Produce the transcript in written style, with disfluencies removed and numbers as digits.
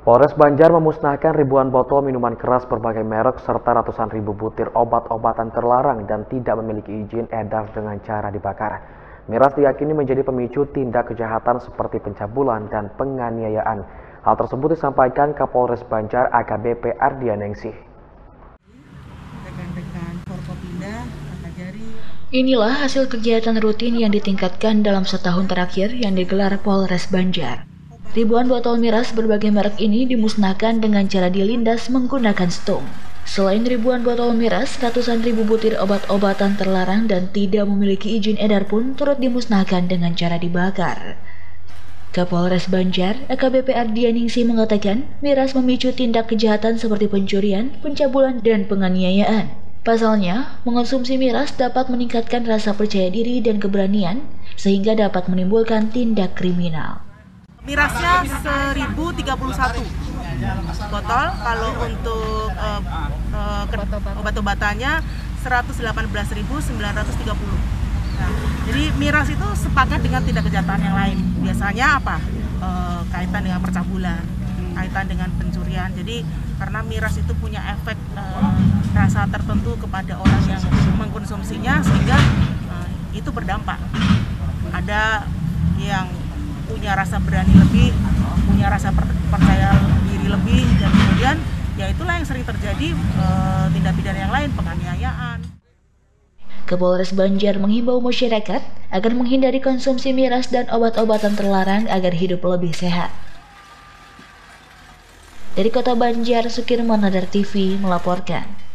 Polres Banjar memusnahkan ribuan botol minuman keras berbagai merek serta ratusan ribu butir obat-obatan terlarang dan tidak memiliki izin edar dengan cara dibakar. Miras diyakini menjadi pemicu tindak kejahatan seperti pencabulan dan penganiayaan. Hal tersebut disampaikan Kapolres Banjar AKBP Ardianingsih. Inilah hasil kegiatan rutin yang ditingkatkan dalam setahun terakhir yang digelar Polres Banjar. Ribuan botol miras berbagai merek ini dimusnahkan dengan cara dilindas menggunakan stung. Selain ribuan botol miras, ratusan ribu butir obat-obatan terlarang dan tidak memiliki izin edar pun turut dimusnahkan dengan cara dibakar. Kapolres Banjar, AKBP Ardianingsih mengatakan, miras memicu tindak kejahatan seperti pencurian, pencabulan, dan penganiayaan. Pasalnya, mengonsumsi miras dapat meningkatkan rasa percaya diri dan keberanian, sehingga dapat menimbulkan tindak kriminal. Mirasnya 1031 botol, kalau untuk obat-obatannya 118.930. Nah, jadi miras itu sepakat dengan tindak kejahatan yang lain. Biasanya apa? Kaitan dengan percabulan, kaitan dengan pencurian. Jadi karena miras itu punya efek rasa tertentu kepada orang yang mengkonsumsinya, sehingga itu berdampak. Ada yang punya rasa berani lebih, punya rasa percaya diri lebih, dan kemudian ya itulah yang sering terjadi tindak pidana yang lain, penganiayaan. Kapolres Banjar menghimbau masyarakat agar menghindari konsumsi miras dan obat-obatan terlarang agar hidup lebih sehat. Dari Kota Banjar, Sukirman Radar TV melaporkan.